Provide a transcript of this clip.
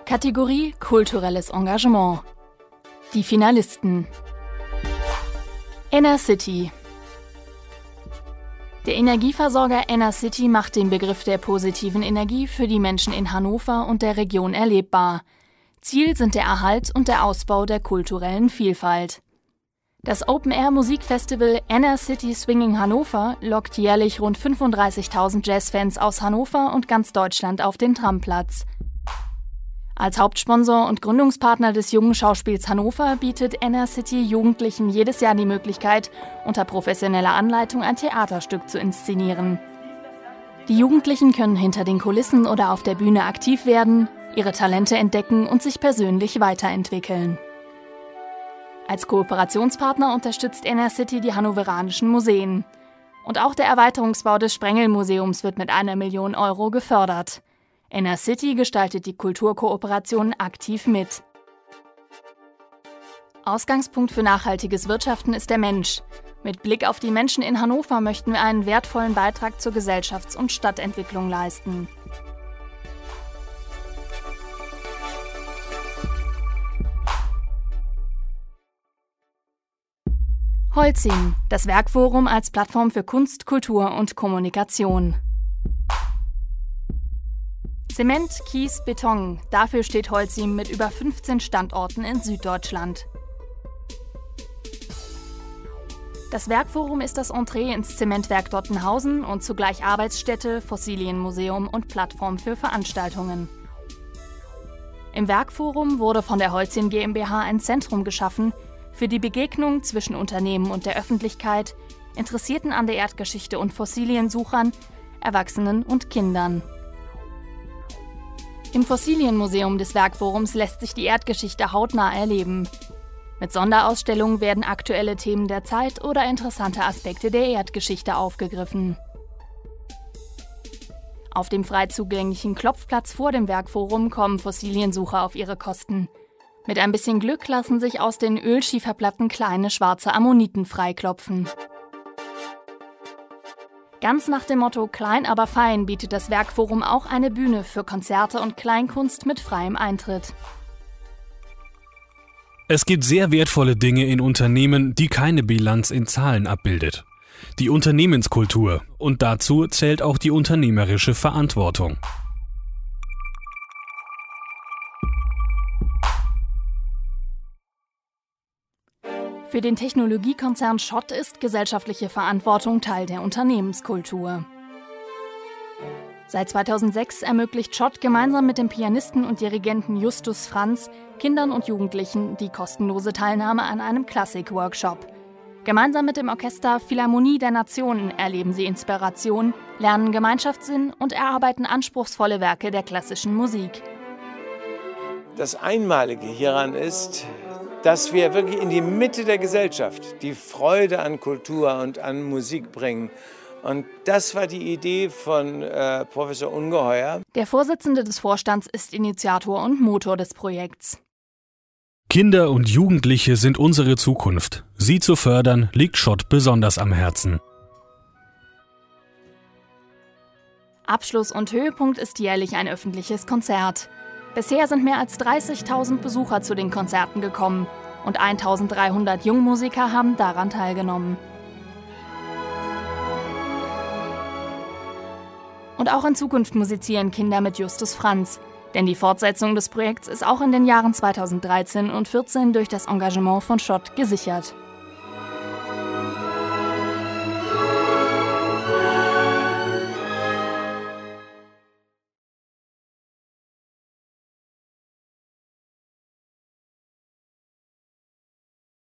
Kategorie Kulturelles Engagement. Die Finalisten: Enercity. Der Energieversorger Enercity macht den Begriff der positiven Energie für die Menschen in Hannover und der Region erlebbar. Ziel sind der Erhalt und der Ausbau der kulturellen Vielfalt. Das Open-Air-Musikfestival Enercity Swinging Hannover lockt jährlich rund 35.000 Jazzfans aus Hannover und ganz Deutschland auf den Tramplatz. Als Hauptsponsor und Gründungspartner des Jungen Schauspiels Hannover bietet Enercity Jugendlichen jedes Jahr die Möglichkeit, unter professioneller Anleitung ein Theaterstück zu inszenieren. Die Jugendlichen können hinter den Kulissen oder auf der Bühne aktiv werden, ihre Talente entdecken und sich persönlich weiterentwickeln. Als Kooperationspartner unterstützt Enercity die hannoveranischen Museen. Und auch der Erweiterungsbau des Sprengelmuseums wird mit 1 Million Euro gefördert. Enercity gestaltet die Kulturkooperation aktiv mit. Ausgangspunkt für nachhaltiges Wirtschaften ist der Mensch. Mit Blick auf die Menschen in Hannover möchten wir einen wertvollen Beitrag zur Gesellschafts- und Stadtentwicklung leisten. Holcim, das Werkforum als Plattform für Kunst, Kultur und Kommunikation. Zement, Kies, Beton, dafür steht Holcim mit über 15 Standorten in Süddeutschland. Das Werkforum ist das Entree ins Zementwerk Dottenhausen und zugleich Arbeitsstätte, Fossilienmuseum und Plattform für Veranstaltungen. Im Werkforum wurde von der Holcim GmbH ein Zentrum geschaffen für die Begegnung zwischen Unternehmen und der Öffentlichkeit, Interessierten an der Erdgeschichte und Fossiliensuchern, Erwachsenen und Kindern. Im Fossilienmuseum des Werkforums lässt sich die Erdgeschichte hautnah erleben. Mit Sonderausstellungen werden aktuelle Themen der Zeit oder interessante Aspekte der Erdgeschichte aufgegriffen. Auf dem frei zugänglichen Klopfplatz vor dem Werkforum kommen Fossiliensucher auf ihre Kosten. Mit ein bisschen Glück lassen sich aus den Ölschieferplatten kleine schwarze Ammoniten freiklopfen. Ganz nach dem Motto Klein aber fein bietet das Werkforum auch eine Bühne für Konzerte und Kleinkunst mit freiem Eintritt. Es gibt sehr wertvolle Dinge in Unternehmen, die keine Bilanz in Zahlen abbildet. Die Unternehmenskultur, und dazu zählt auch die unternehmerische Verantwortung. Für den Technologiekonzern Schott ist gesellschaftliche Verantwortung Teil der Unternehmenskultur. Seit 2006 ermöglicht Schott gemeinsam mit dem Pianisten und Dirigenten Justus Franz Kindern und Jugendlichen die kostenlose Teilnahme an einem Klassik-Workshop. Gemeinsam mit dem Orchester Philharmonie der Nationen erleben sie Inspiration, lernen Gemeinschaftssinn und erarbeiten anspruchsvolle Werke der klassischen Musik. Das Einmalige hieran ist, dass wir wirklich in die Mitte der Gesellschaft die Freude an Kultur und an Musik bringen. Und das war die Idee von Professor Ungeheuer. Der Vorsitzende des Vorstands ist Initiator und Motor des Projekts. Kinder und Jugendliche sind unsere Zukunft. Sie zu fördern, liegt Schott besonders am Herzen. Abschluss und Höhepunkt ist jährlich ein öffentliches Konzert. Bisher sind mehr als 30.000 Besucher zu den Konzerten gekommen und 1.300 Jungmusiker haben daran teilgenommen. Und auch in Zukunft musizieren Kinder mit Justus Franz, denn die Fortsetzung des Projekts ist auch in den Jahren 2013 und 2014 durch das Engagement von Schott gesichert.